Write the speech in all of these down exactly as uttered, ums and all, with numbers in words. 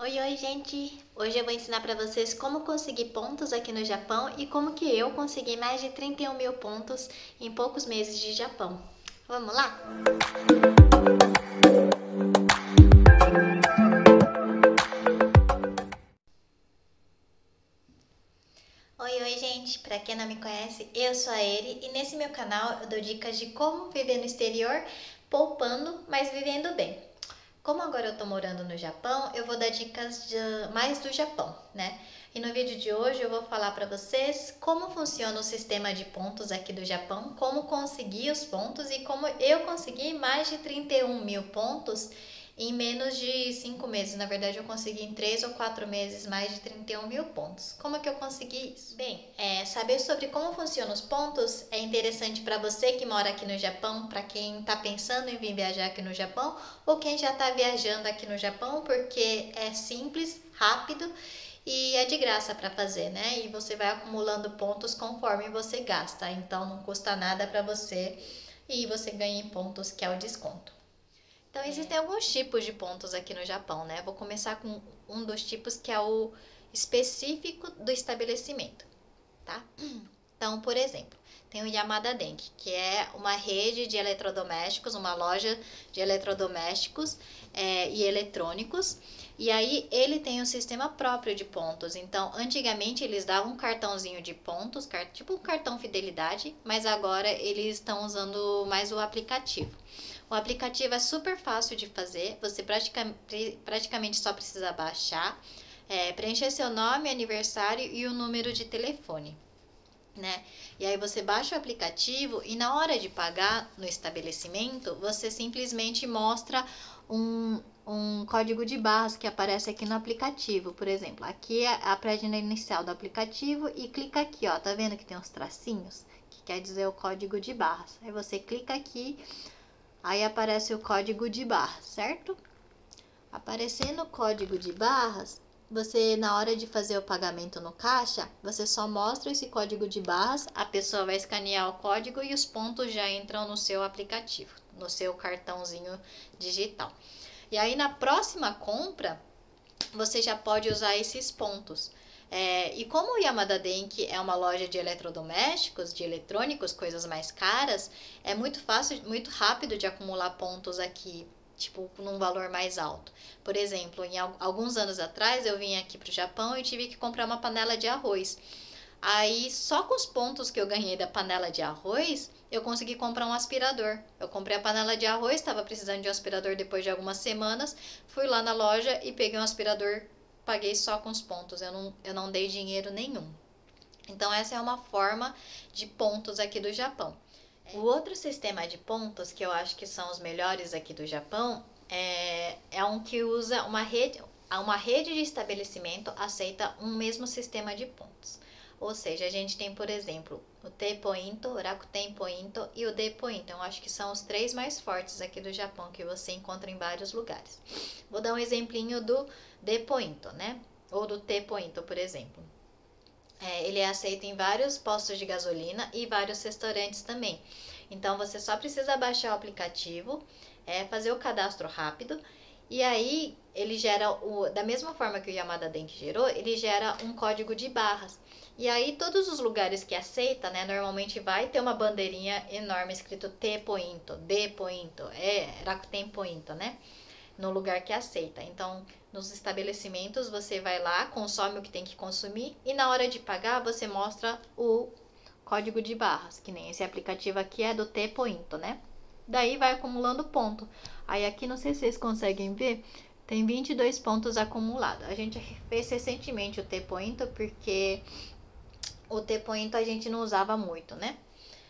Oi, oi, gente! Hoje eu vou ensinar para vocês como conseguir pontos aqui no Japão e como que eu consegui mais de trinta e um mil pontos em poucos meses de Japão. Vamos lá? Oi, oi, gente! Para quem não me conhece, eu sou a Eri e nesse meu canal eu dou dicas de como viver no exterior, poupando, mas vivendo bem. Como agora eu tô morando no Japão, eu vou dar dicas de, mais do Japão, né? E no vídeo de hoje eu vou falar para vocês como funciona o sistema de pontos aqui do Japão, como conseguir os pontos e como eu consegui mais de trinta e um mil pontos em menos de cinco meses. Na verdade, eu consegui em três ou quatro meses mais de trinta e um mil pontos. Como é que eu consegui isso? Bem, é, saber sobre como funcionam os pontos é interessante para você que mora aqui no Japão, para quem está pensando em vir viajar aqui no Japão ou quem já está viajando aqui no Japão, porque é simples, rápido e é de graça para fazer, né? E você vai acumulando pontos conforme você gasta, então não custa nada para você e você ganha em pontos, que é o desconto. Então, existem alguns tipos de pontos aqui no Japão, né? Vou começar com um dos tipos que é o específico do estabelecimento, tá? Então, por exemplo, tem o Yamada Denki, que é uma rede de eletrodomésticos, uma loja de eletrodomésticos é, e eletrônicos. E aí ele tem um sistema próprio de pontos. Então, antigamente eles davam um cartãozinho de pontos, tipo um cartão fidelidade, mas agora eles estão usando mais o aplicativo. O aplicativo é super fácil de fazer, você praticamente, praticamente só precisa baixar, é, preencher seu nome, aniversário e o número de telefone. Né? E aí você baixa o aplicativo e na hora de pagar no estabelecimento, você simplesmente mostra um, um código de barras que aparece aqui no aplicativo. Por exemplo, aqui é a página inicial do aplicativo e clica aqui, ó, tá vendo que tem uns tracinhos? Que quer dizer o código de barras. Aí você clica aqui, aí aparece o código de barras, certo? Aparecendo o código de barras, você, na hora de fazer o pagamento no caixa, você só mostra esse código de barras, a pessoa vai escanear o código e os pontos já entram no seu aplicativo, no seu cartãozinho digital. E aí na próxima compra, você já pode usar esses pontos. É, e como o Yamada Denki é uma loja de eletrodomésticos, de eletrônicos, coisas mais caras, é muito fácil, muito rápido de acumular pontos aqui, tipo, num valor mais alto. Por exemplo, em alguns anos atrás eu vim aqui para o Japão e tive que comprar uma panela de arroz. Aí, só com os pontos que eu ganhei da panela de arroz, eu consegui comprar um aspirador. Eu comprei a panela de arroz, estava precisando de um aspirador depois de algumas semanas, fui lá na loja e peguei um aspirador, paguei só com os pontos, eu não, eu não dei dinheiro nenhum. Então, essa é uma forma de pontos aqui do Japão. O outro sistema de pontos que eu acho que são os melhores aqui do Japão é, é um que usa uma rede, uma rede de estabelecimento aceita um mesmo sistema de pontos. Ou seja, a gente tem, por exemplo, o T-Point, o Rakuten Point e o D-Point. Eu acho que são os três mais fortes aqui do Japão, que você encontra em vários lugares. Vou dar um exemplinho do D-Point, né? Ou do T-Point, por exemplo. É, ele é aceito em vários postos de gasolina e vários restaurantes também. Então, você só precisa baixar o aplicativo, é, fazer o cadastro rápido e aí ele gera, o, da mesma forma que o Yamada Denki gerou, ele gera um código de barras. E aí todos os lugares que aceita, né, normalmente vai ter uma bandeirinha enorme escrito T-Point, D-Point, é, Rakuten Point, né? No lugar que aceita. Então, nos estabelecimentos, você vai lá, consome o que tem que consumir e na hora de pagar, você mostra o código de barras, que nem esse aplicativo aqui é do T-Point, né? Daí vai acumulando ponto. Aí aqui, não sei se vocês conseguem ver, tem vinte e dois pontos acumulados. A gente fez recentemente o T-Point porque o T-Point a gente não usava muito, né?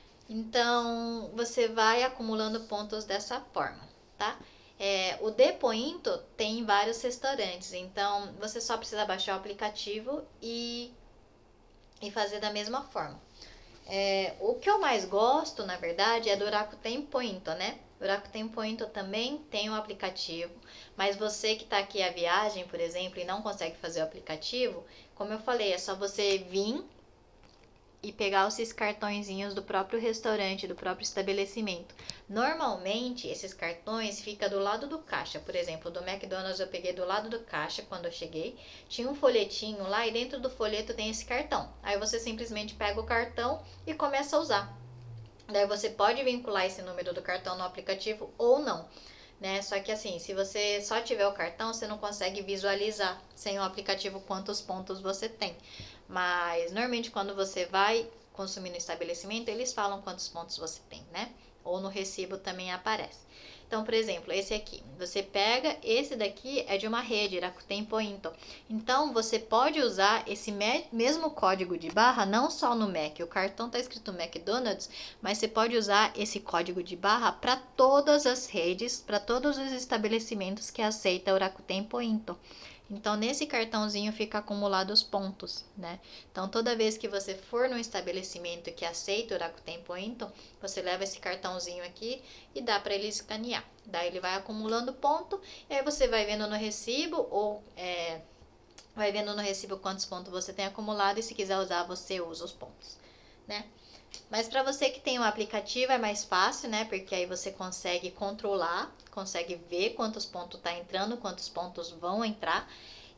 Então, você vai acumulando pontos dessa forma, tá? É, o D-Point tem vários restaurantes, então você só precisa baixar o aplicativo e, e fazer da mesma forma. É, o que eu mais gosto, na verdade, é do Rakuten Point, né? O Rakuten Point também tem um aplicativo, mas você que está aqui a viagem, por exemplo, e não consegue fazer o aplicativo, como eu falei, é só você vir e pegar esses cartõezinhos do próprio restaurante, do próprio estabelecimento. Normalmente, esses cartões ficam do lado do caixa. Por exemplo, do McDonald's eu peguei do lado do caixa quando eu cheguei. Tinha um folhetinho lá e dentro do folheto tem esse cartão. Aí você simplesmente pega o cartão e começa a usar. Daí você pode vincular esse número do cartão no aplicativo ou não, né? Só que assim, se você só tiver o cartão, você não consegue visualizar sem o aplicativo quantos pontos você tem. Mas normalmente quando você vai consumir no estabelecimento, eles falam quantos pontos você tem, né? Ou no recibo também aparece. Então, por exemplo, esse aqui, você pega, esse daqui é de uma rede, Rakuten Pointo. Então, você pode usar esse mesmo código de barra, não só no Mac, o cartão está escrito McDonald's, mas você pode usar esse código de barra para todas as redes, para todos os estabelecimentos que aceitam o Rakuten Pointo. Então, nesse cartãozinho fica acumulado os pontos, né? Então, toda vez que você for num estabelecimento que aceita o Rakuten Pointo, você leva esse cartãozinho aqui e dá para ele escanear. Daí ele vai acumulando ponto, e aí você vai vendo no recibo, ou é, vai vendo no recibo quantos pontos você tem acumulado, e se quiser usar, você usa os pontos, né? Mas para você que tem um aplicativo é mais fácil, né? Porque aí você consegue controlar, consegue ver quantos pontos tá entrando, quantos pontos vão entrar.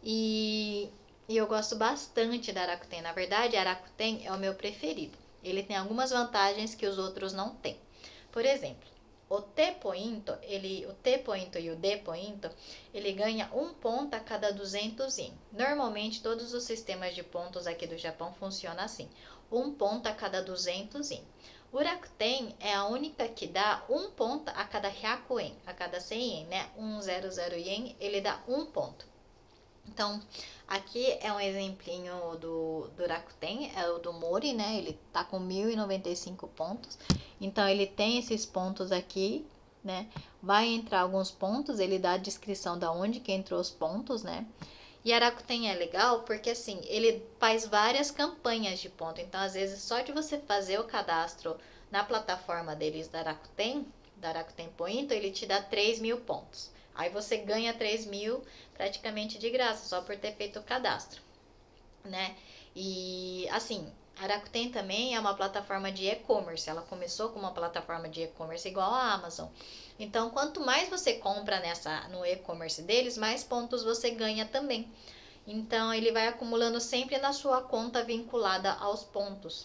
E, e eu gosto bastante da Rakuten. Na verdade, a Rakuten é o meu preferido. Ele tem algumas vantagens que os outros não têm. Por exemplo, o T-Pointo, ele, o T-Pointo e o D-Pointo, ele ganha um ponto a cada duzentos ien. Normalmente, todos os sistemas de pontos aqui do Japão funcionam assim. Um ponto a cada duzentos ien. O Rakuten é a única que dá um ponto a cada cem ien, a cada cem ien, né? cento ien, ele dá um ponto. Então, aqui é um exemplinho do, do Rakuten, é o do Mori, né? Ele tá com mil e noventa e cinco pontos. Então, ele tem esses pontos aqui, né? Vai entrar alguns pontos, ele dá a descrição da onde que entrou os pontos, né? E a Rakuten é legal porque, assim, ele faz várias campanhas de ponto. Então, às vezes, só de você fazer o cadastro na plataforma deles da Rakuten, da Rakuten Pointo, ele te dá três mil pontos. Aí você ganha três mil praticamente de graça, só por ter feito o cadastro, né? E, assim, a Rakuten também é uma plataforma de e-commerce. Ela começou com uma plataforma de e-commerce igual a Amazon. Então, quanto mais você compra nessa no e-commerce deles, mais pontos você ganha também. Então, ele vai acumulando sempre na sua conta vinculada aos pontos,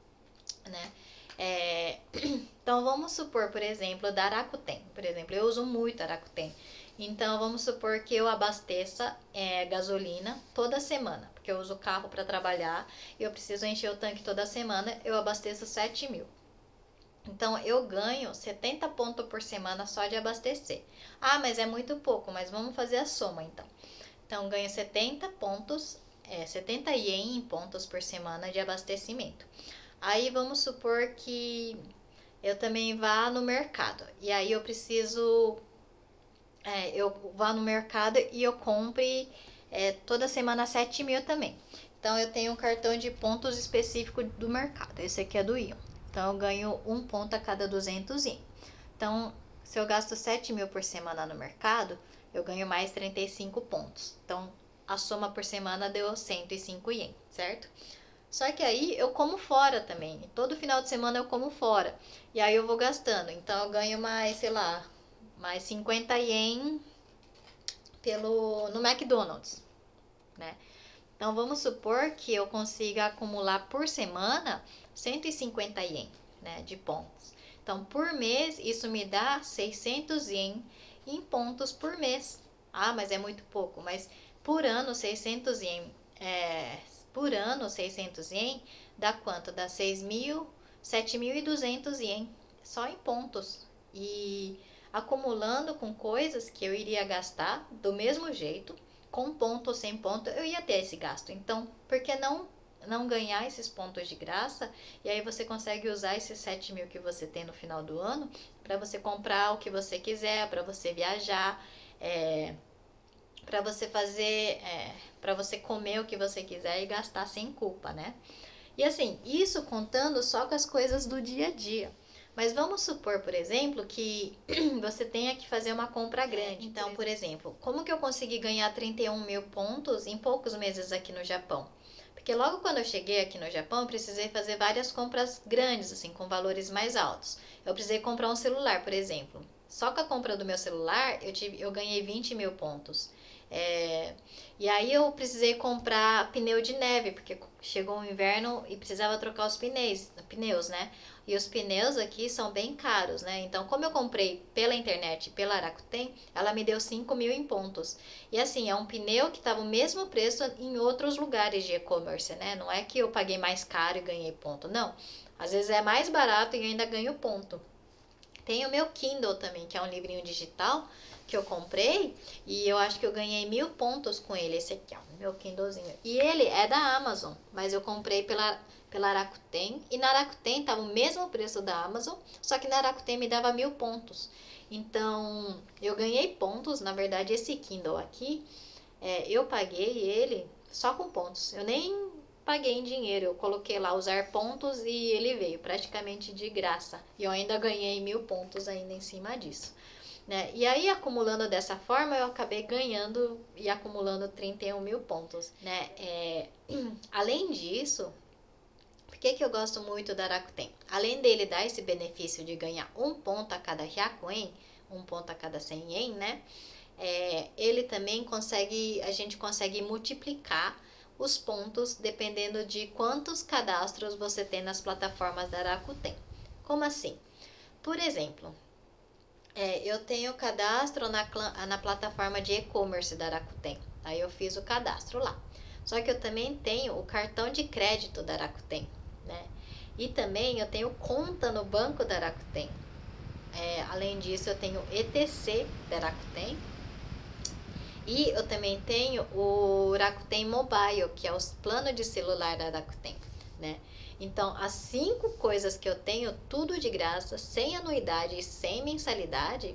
né? É, então, vamos supor, por exemplo, da Rakuten. Por exemplo, eu uso muito a Rakuten. Então, vamos supor que eu abasteça é, gasolina toda semana, porque eu uso o carro para trabalhar e eu preciso encher o tanque toda semana, eu abasteço sete mil. Então, eu ganho setenta pontos por semana só de abastecer. Ah, mas é muito pouco, mas vamos fazer a soma, então. Então, ganho setenta pontos, é, setenta ien em pontos por semana de abastecimento. Aí, vamos supor que eu também vá no mercado. E aí, eu preciso... É, eu vá no mercado e eu compre é, toda semana sete mil também. Então, eu tenho um cartão de pontos específico do mercado. Esse aqui é do Ion. Então, eu ganho um ponto a cada duzentos ien. Então, se eu gasto sete mil por semana no mercado, eu ganho mais trinta e cinco pontos. Então, a soma por semana deu cento e cinco ien, certo? Só que aí eu como fora também. Todo final de semana eu como fora. E aí eu vou gastando. Então, eu ganho mais, sei lá, mais cinquenta ien pelo, no McDonald's, né? Então, vamos supor que eu consiga acumular por semana cento e cinquenta ien, né, de pontos. Então, por mês, isso me dá seiscentos ien em pontos por mês. Ah, mas é muito pouco. Mas por ano, seiscentos ien, é, por ano, seiscentos ien, dá quanto? Dá seis mil, sete mil e duzentos ien, só em pontos. E acumulando com coisas que eu iria gastar do mesmo jeito, com ponto ou sem ponto, eu ia ter esse gasto. Então, por que não, não ganhar esses pontos de graça? E aí você consegue usar esses sete mil que você tem no final do ano para você comprar o que você quiser, para você viajar, é, para você fazer, é, para você comer o que você quiser e gastar sem culpa, né? E assim, isso contando só com as coisas do dia a dia. Mas vamos supor, por exemplo, que você tenha que fazer uma compra grande. Então, por exemplo, como que eu consegui ganhar trinta e um mil pontos em poucos meses aqui no Japão? Porque logo quando eu cheguei aqui no Japão, eu precisei fazer várias compras grandes, assim, com valores mais altos. Eu precisei comprar um celular, por exemplo. Só com a compra do meu celular, eu, tive, eu ganhei vinte mil pontos. É, e aí eu precisei comprar pneu de neve, porque chegou o inverno e precisava trocar os pneus, pneus, né? E os pneus aqui são bem caros, né? Então, como eu comprei pela internet, pela Rakuten, ela me deu cinco mil em pontos. E assim, é um pneu que estava o mesmo preço em outros lugares de e-commerce, né? Não é que eu paguei mais caro e ganhei ponto, não. Às vezes é mais barato e eu ainda ganho ponto. Tem o meu Kindle também, que é um livrinho digital que eu comprei e eu acho que eu ganhei mil pontos com ele. Esse aqui, ó, meu Kindlezinho. E ele é da Amazon, mas eu comprei pela, pela Rakuten. E na Rakuten tava o mesmo preço da Amazon, só que na Rakuten me dava mil pontos. Então eu ganhei pontos. Na verdade, esse Kindle aqui, é, eu paguei ele só com pontos. Eu nem paguei em dinheiro, eu coloquei lá usar pontos e ele veio praticamente de graça. E eu ainda ganhei mil pontos ainda em cima disso. Né? E aí, acumulando dessa forma, eu acabei ganhando e acumulando trinta e um mil pontos. Né? É, além disso, por que, que eu gosto muito da Rakuten? Além dele dar esse benefício de ganhar um ponto a cada Hyakuen, um ponto a cada cem ien, né? É, ele também consegue, a gente consegue multiplicar os pontos dependendo de quantos cadastros você tem nas plataformas da Rakuten. Como assim? Por exemplo, é, eu tenho cadastro na, na plataforma de e-commerce da Rakuten. Aí eu fiz o cadastro lá. Só que eu também tenho o cartão de crédito da Rakuten, né? E também eu tenho conta no banco da Rakuten. É, além disso, eu tenho E T C da Rakuten. E eu também tenho o Rakuten Mobile, que é o plano de celular da Rakuten, né? Então, as cinco coisas que eu tenho, tudo de graça, sem anuidade e sem mensalidade,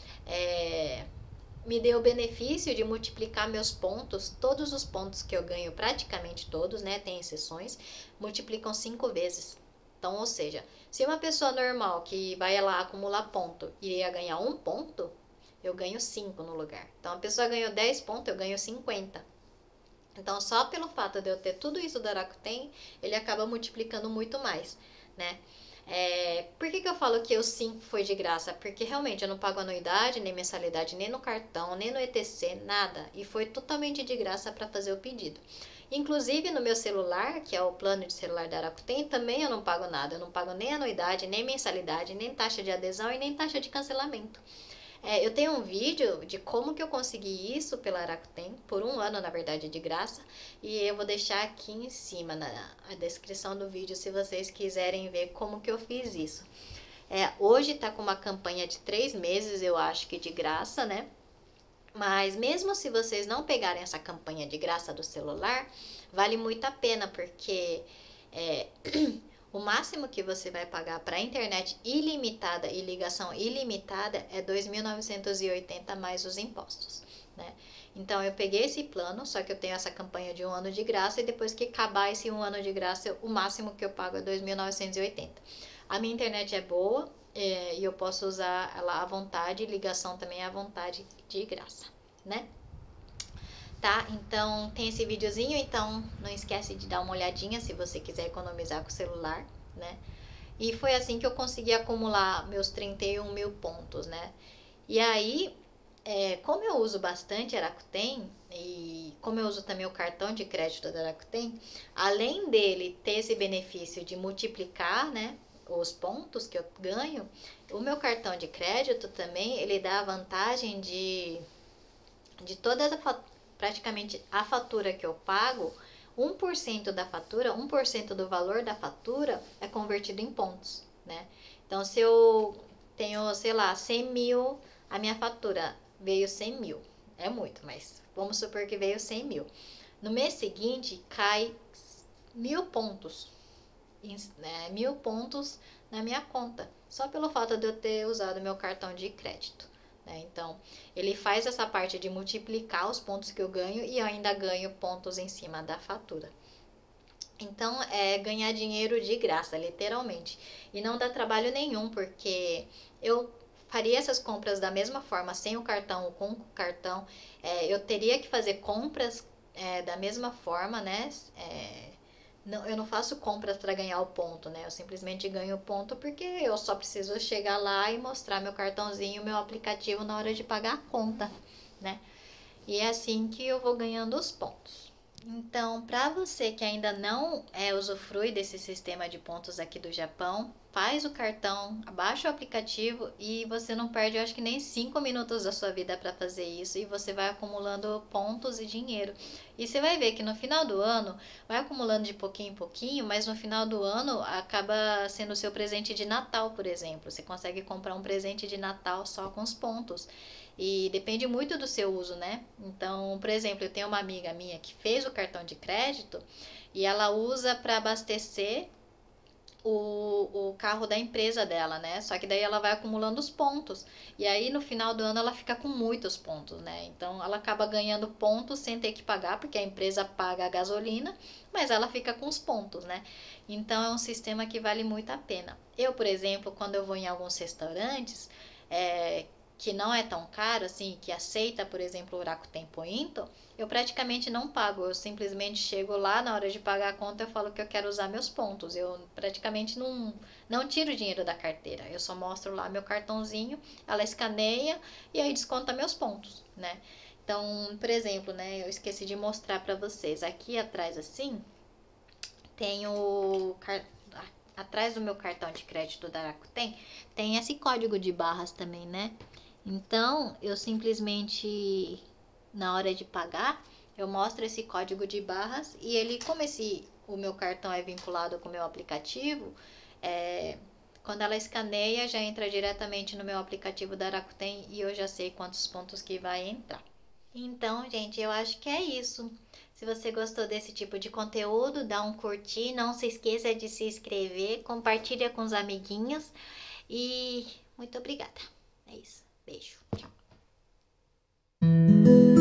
é, me deu o benefício de multiplicar meus pontos, todos os pontos que eu ganho, praticamente todos, né? Tem exceções, multiplicam cinco vezes. Então, ou seja, se uma pessoa normal que vai lá acumular ponto iria ganhar um ponto, eu ganho cinco no lugar. Então, a pessoa ganhou dez pontos, eu ganho cinquenta. Então, só pelo fato de eu ter tudo isso do Rakuten, ele acaba multiplicando muito mais, né? É, por que, que eu falo que o cinco foi de graça? Porque realmente eu não pago anuidade, nem mensalidade, nem no cartão, nem no E T C, nada. E foi totalmente de graça para fazer o pedido. Inclusive no meu celular, que é o plano de celular da Rakuten, também eu não pago nada. Eu não pago nem anuidade, nem mensalidade, nem taxa de adesão e nem taxa de cancelamento. É, eu tenho um vídeo de como que eu consegui isso pela Rakuten, por um ano, na verdade, de graça, e eu vou deixar aqui em cima na a descrição do vídeo se vocês quiserem ver como que eu fiz isso. É, hoje tá com uma campanha de três meses, eu acho que de graça, né? Mas mesmo se vocês não pegarem essa campanha de graça do celular, vale muito a pena, porque é, o máximo que você vai pagar para internet ilimitada e ligação ilimitada é dois mil novecentos e oitenta mais os impostos, né? Então eu peguei esse plano, só que eu tenho essa campanha de um ano de graça e depois que acabar esse um ano de graça, o máximo que eu pago é dois mil novecentos e oitenta. A minha internet é boa é, e eu posso usar ela à vontade, ligação também à vontade de graça, né? Tá? Então tem esse videozinho, então não esquece de dar uma olhadinha se você quiser economizar com o celular, né? E foi assim que eu consegui acumular meus trinta e um mil pontos, né? E aí, é, como eu uso bastante a Rakuten e como eu uso também o cartão de crédito da Rakuten, além dele ter esse benefício de multiplicar, né, os pontos que eu ganho, o meu cartão de crédito também, ele dá a vantagem de, de toda a praticamente a fatura que eu pago, um por cento da fatura, um por cento do valor da fatura é convertido em pontos, né? Então, se eu tenho, sei lá, cem mil, a minha fatura veio cem mil. É muito, mas vamos supor que veio cem mil. No mês seguinte, cai mil pontos, né, mil pontos na minha conta, só pelo fato de eu ter usado meu cartão de crédito. Né? Então, ele faz essa parte de multiplicar os pontos que eu ganho e eu ainda ganho pontos em cima da fatura. Então, é ganhar dinheiro de graça, literalmente. E não dá trabalho nenhum, porque eu faria essas compras da mesma forma, sem o cartão ou com o cartão. É, eu teria que fazer compras é, da mesma forma, né? É, não, eu não faço compras para ganhar o ponto, né? Eu simplesmente ganho o ponto porque eu só preciso chegar lá e mostrar meu cartãozinho, meu aplicativo na hora de pagar a conta, né? E é assim que eu vou ganhando os pontos. Então, para você que ainda não é, usufrui desse sistema de pontos aqui do Japão, faz o cartão, abaixa o aplicativo e você não perde, eu acho que nem cinco minutos da sua vida para fazer isso e você vai acumulando pontos e dinheiro. E você vai ver que no final do ano, vai acumulando de pouquinho em pouquinho, mas no final do ano acaba sendo o seu presente de Natal, por exemplo. Você consegue comprar um presente de Natal só com os pontos. E depende muito do seu uso, né? Então, por exemplo, eu tenho uma amiga minha que fez o cartão de crédito e ela usa para abastecer o, o carro da empresa dela, né? Só que daí ela vai acumulando os pontos. E aí no final do ano ela fica com muitos pontos, né? Então ela acaba ganhando pontos sem ter que pagar, porque a empresa paga a gasolina, mas ela fica com os pontos, né? Então é um sistema que vale muito a pena. Eu, por exemplo, quando eu vou em alguns restaurantes, é, que não é tão caro, assim, que aceita, por exemplo, o Rakuten Point, eu praticamente não pago. Eu simplesmente chego lá, na hora de pagar a conta, eu falo que eu quero usar meus pontos. Eu praticamente não, não tiro o dinheiro da carteira. Eu só mostro lá meu cartãozinho, ela escaneia e aí desconta meus pontos, né? Então, por exemplo, né, eu esqueci de mostrar para vocês. Aqui atrás, assim, tem o... Atrás do meu cartão de crédito da Rakuten, tem esse código de barras também, né? Então, eu simplesmente, na hora de pagar, eu mostro esse código de barras e ele, como esse, o meu cartão é vinculado com o meu aplicativo, é, quando ela escaneia, já entra diretamente no meu aplicativo da Rakuten e eu já sei quantos pontos que vai entrar. Então, gente, eu acho que é isso. Se você gostou desse tipo de conteúdo, dá um curtir, não se esqueça de se inscrever, compartilha com os amiguinhos e muito obrigada. É isso. Beijo. Tchau.